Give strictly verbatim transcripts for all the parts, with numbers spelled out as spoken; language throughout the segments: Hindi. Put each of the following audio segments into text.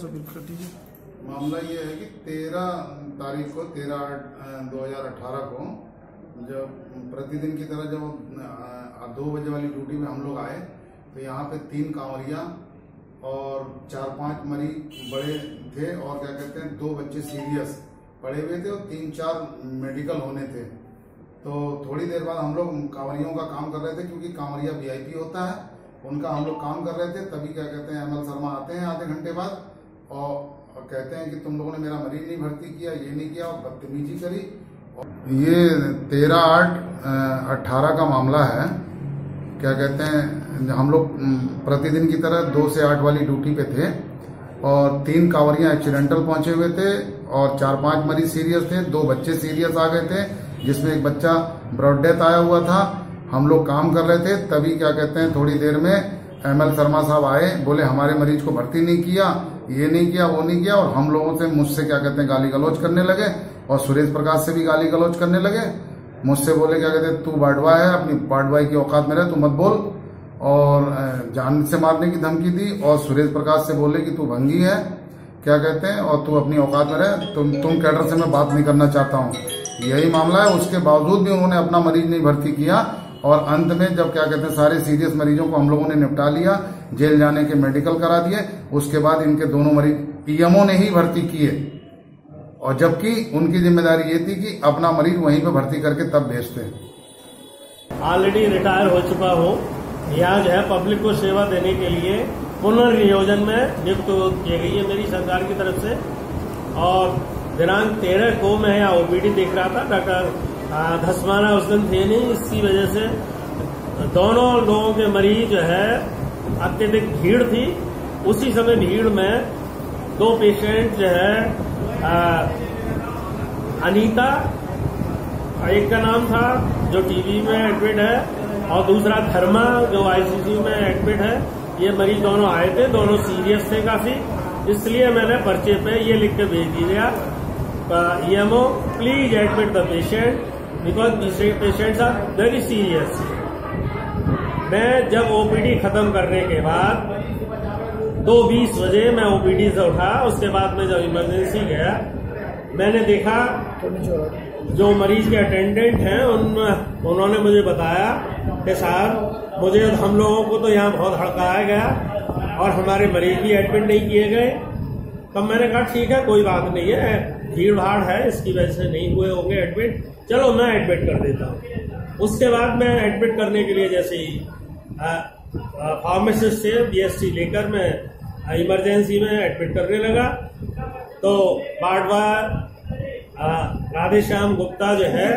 सा ब्रीफ कर दीजिए। मामला ये है कि तेरह तारीख को तेरह आठ दो हजार अठारह को जब प्रतिदिन की तरह जब दो बजे वाली ड्यूटी में हम लोग आए तो यहाँ पे तीन कांवरिया और चार पांच मरीज बड़े थे और क्या कहते हैं दो बच्चे सीरियस पड़े हुए थे और तीन चार मेडिकल होने थे। तो थोड़ी देर बाद हम लोग कांवरियों का काम कर रहे थे क्योंकि कांवरिया वीआईपी होता है, उनका हम लोग काम कर रहे थे। तभी क्या कहते हैं एमएल शर्मा आते हैं आधे घंटे बाद और, और कहते हैं कि तुम लोगों ने मेरा मरीज नहीं भर्ती किया, ये नहीं किया और बदतमीजी करी। ये तेरह आठ अठारह का मामला है। क्या कहते हैं हम लोग प्रतिदिन की तरह दो से आठ वाली ड्यूटी पे थे और तीन कांवरिया एक्सीडेंटल पहुंचे हुए थे और चार पांच मरीज सीरियस थे, दो बच्चे सीरियस आ गए थे जिसमें एक बच्चा ब्रॉड डेथ आया हुआ था। हम लोग काम कर रहे थे तभी क्या कहते हैं थोड़ी देर में एमएल शर्मा साहब आए, बोले हमारे मरीज को भर्ती नहीं किया, ये नहीं किया, वो नहीं किया और हम लोगों से मुझसे क्या कहते हैं गाली गलौज करने लगे और सुरेश प्रकाश से भी गाली गलौज करने लगे। मुझसे बोले क्या कहते हैं तू बाडवा है, अपनी बाडवाई की औकात में रहे, तू मत बोल और जान से मारने की धमकी दी। और सुरेश प्रकाश से बोले कि तू भंगी है, क्या कहते हैं और तू अपनी औकात में रहे, तुम तुम कैडर से मैं बात नहीं करना चाहता हूँ, यही मामला है। उसके बावजूद भी उन्होंने अपना मरीज नहीं भर्ती किया और अंत में जब क्या कहते हैं सारे सीरियस मरीजों को हम लोगों ने निपटा लिया, जेल जाने के मेडिकल करा दिए, उसके बाद इनके दोनों मरीज ईएमओ ने ही भर्ती किए और जबकि उनकी जिम्मेदारी ये थी कि अपना मरीज वहीं पे भर्ती करके तब भेजते। ऑलरेडी रिटायर हो चुका हूँ, यहाँ जो है पब्लिक को सेवा देने के लिए पुनर्नियोजन में नियुक्त की गई है मेरी सरकार की तरफ से। और दिनांक तेरह को मैं यहाँ ओपीडी देख रहा था, डॉक्टर धसमाना उस दिन थे नहीं, इसकी वजह से दोनों लोगों के मरीज जो है अत्यधिक भीड़ थी। उसी समय भीड़ में दो पेशेंट जो है आ, अनीता एक का नाम था जो टीबी में एडमिट है और दूसरा धर्मा जो आईसीयू में एडमिट है, ये मरीज दोनों आए थे, दोनों सीरियस थे काफी। इसलिए मैंने पर्चे पे ये लिख के भेज दिया EMO please admit the patient because patients are very serious. मैं जब ओपीडी खत्म करने के बाद दो बीस बजे मैं ओपीडी से उठा, उसके बाद मैं जब इमरजेंसी गया मैंने देखा जो मरीज के अटेंडेंट हैं उन उन्होंने मुझे बताया कि साहब मुझे हम लोगों को तो यहाँ बहुत हड़काया गया और हमारे मरीज भी एडमिट नहीं किए गए। तब मैंने कहा ठीक है कोई बात नहीं है, भीड़ भाड़ है इसकी वजह से नहीं हुए होंगे एडमिट, चलो मैं एडमिट कर देता हूँ। उसके बाद मैं एडमिट करने के लिए जैसे ही फार्मासिस्ट से बीएससी लेकर मैं इमरजेंसी में एडमिट करने लगा तो बाडवा राधेश्याम गुप्ता जो है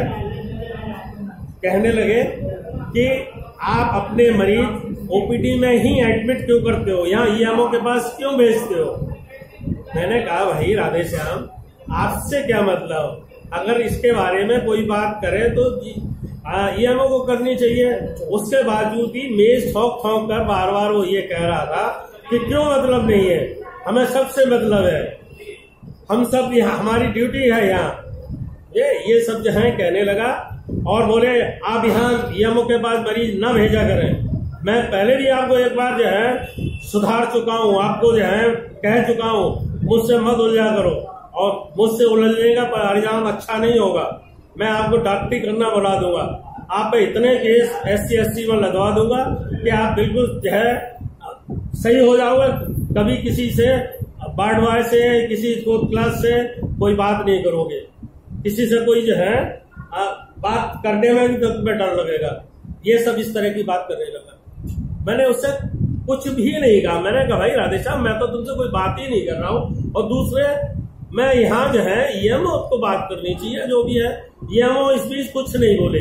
कहने लगे कि आप अपने मरीज ओपीडी में ही एडमिट क्यों करते हो, यहाँ ईएमओ के पास क्यों भेजते हो। मैंने कहा भाई राधेश्याम आपसे क्या मतलब, अगर इसके बारे में कोई बात करे तो ईएमओ को करनी चाहिए। उसके बावजूद भी मेज ठोक ठोक कर बार बार वो ये कह रहा था कि क्यों मतलब नहीं है, हमें सबसे मतलब है, हम सब यहाँ हमारी ड्यूटी है यहाँ, ये ये सब जो है कहने लगा। और बोले आप यहाँ ईएमओ के पास मरीज न भेजा करें। मैं पहले भी आपको एक बार जो है सुधार चुका हूँ, आपको जो है कह चुका हूँ मुझसे मत उलझा करो और मुझसे उलझने का परिणाम अच्छा नहीं होगा, मैं आपको डॉक्टरी करना बुला दूंगा, आप पे इतने case S C S C में लगवा दूंगा कि आप बिल्कुल जो है सही हो जाओगे, कभी किसी से बाडवाई से किसी को क्लास से कोई बात नहीं करोगे, किसी से कोई जो है आ, बात करने में भी तुम्हें डर लगेगा। ये सब इस तरह की बात करने लगा। मैंने उससे कुछ भी नहीं कहा, मैंने कहा भाई राधेश्याम मैं तो तुमसे कोई बात ही नहीं कर रहा हूँ और दूसरे मैं यहाँ जो है ईएमओ को बात करनी चाहिए, जो भी है ईएमओ इस बीच कुछ नहीं बोले।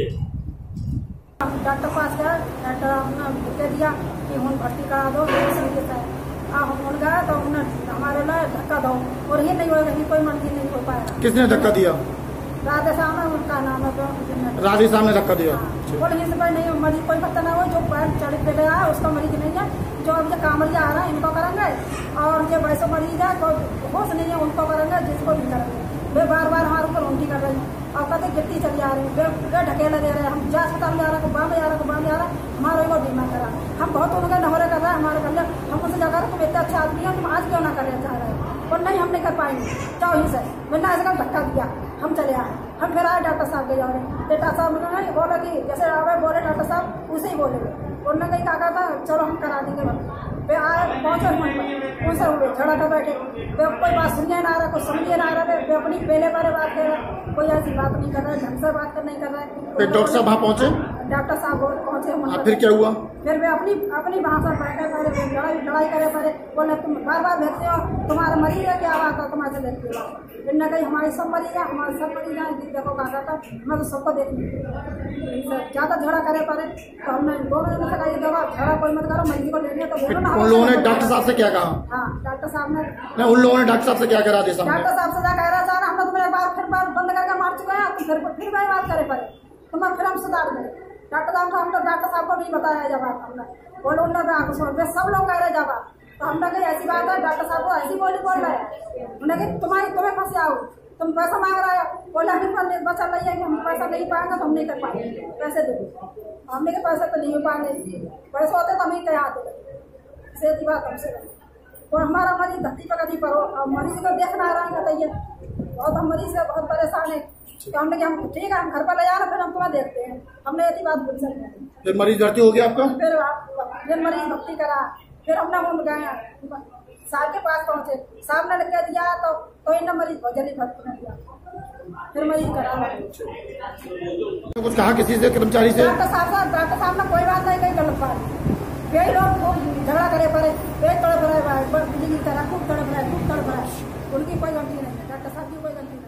डॉक्टर पास गया, डॉक्टर अपना कह दिया कि हम भर्ती करा दो, हम गया तो हमारे लिए धक्का दो और ये नहीं होगा, कोई मर्जी नहीं हो पाएगा। किसने धक्का दिया? राधेश्याम है उनका नाम है, राधेश्याम ने धक्का दिया। बोले इस पर नहीं मरीज कोई पता ना हो, जो पैर चढ़ पे गया है उसका मरीज नहीं है, जो अब जो कामरिया आ रहा है इनको करेंगे और जो वैसे मरीज है तो होश नहीं है उनको करेंगे, जिसको भी करेंगे। वे बार बार हमारे ऊपर उल्टी कर रही है और कहते गिरती चली आ रही है, वे ढकेले दे रहे हैं, हम जा अस्पताल जा रहे हैं, बाम जा रहे हैं, बाम जा रहा है, हमारा वो बीमा करा, हम बहुत उनका नहरे कर रहे हैं हमारे कल्याण, हम उनसे जगह तुम इतना अच्छा आदमी है, तुम आज क्यों ना कर रहे चाह रहे हैं। और नहीं हम नहीं कर पाएंगे, जाओ ही से। मैंने ऐसा धक्का दिया, हम चले आए। हम फिर आए डॉक्टर साहब के जाने, डॉक्टर साहब ने बोला कि जैसे आवे बोले डॉक्टर साहब उसे ही बोले। उन्होंने कहीं कहा था चलो हम करा देंगे भर्ती। वे आए पहुंचे हम उनसे हुए झड़ा कर बैठे, वे कोई बात सुनिए ना रहा, कोई समझिए ना रहा, वे अपनी पहले बारे बात कर रहे, कोई ऐसी बात नहीं कर रहे, ढंग से बात कर नहीं कर रहे। फिर डॉक्टर साहब वहाँ पहुंचे? डॉक्टर साहब पहुंचे। फिर क्या हुआ? फिर वे अपनी अपनी भाषा बैठे पड़े, लड़ाई लड़ाई करे पड़े, बोले तुम बार बार देखते हो तुम्हारा मरीज है, क्या बात है तुम्हारे से देखते हो? इनने कही हमारे सब मरीज है, हमारे सब मरीज है, देखो कहा था मैं तो सबको देखनी ज्यादा झगड़ा करे पड़े। तो हमने दोनों जन से कही दवा झगड़ा कोई मत करो, मरीज को लेने तो बोलो ना। उन लोगों ने डॉक्टर साहब से क्या कहा? हाँ डॉक्टर साहब ने नहीं, उन लोगों ने डॉक्टर साहब से क्या करा दिया? डॉक्टर साहब से क्या कह रहा था, हम लोग तुम्हें बार फिर बार बंद करके मार चुके हैं, फिर फिर वही बात करे पड़े, तुम्हारा फिर हम सुधार दें। डॉक्टर साहब को हम लोग डॉक्टर साहब को नहीं बताया जब हमने बोलो उन लोग सब लोग कह रहे जब, तो हम लोग ऐसी बात है डॉक्टर साहब को ऐसी बोली बोल रहे हैं। उन्होंने तुम्हारी तुम्हें फंसे आओ, तुम पैसा मांग रहे हो, बोला हमें बचा नहीं है कि हम पैसा नहीं पाएंगे तो हम नहीं कर पाएंगे, पैसे दे हमने के पैसे तो नहीं हो पाएंगे, पैसे होते तो हम ही कहीं आते। सीधी बात हमसे और हमारा मरीज धरती पर कभी पर हो, मरीज को देखना आ रहा है बताइए, बहुत हम मरीज से बहुत परेशान है। तो हमने क्या हम ठीक है हम घर पर ले जाना, फिर हम तुम्हें देखते हैं, हमने ऐसी बात बोल सकते हैं। फिर मरीज भर्ती हो गया आपका? फिर फिर मरीज भर्ती करा, फिर हमने वो गए साहब के पास पहुंचे, साहब ने लिख के दिया तो तो इन मरीज बहुत जल्दी भर्ती कर दिया, फिर मरीज करा। कुछ कहा किसी से कर्मचारी से? डॉक्टर साहब डॉक्टर साहब ने कोई बात नहीं कही, गलत बात। कई लोग खूब झगड़ा करे पड़े, पेट तड़प रहे, बिजली की तरह खूब तड़प रहे, खूब तड़प रहे, उनकी कोई गलती नहीं है, डॉक्टर साहब की कोई गलती नहीं।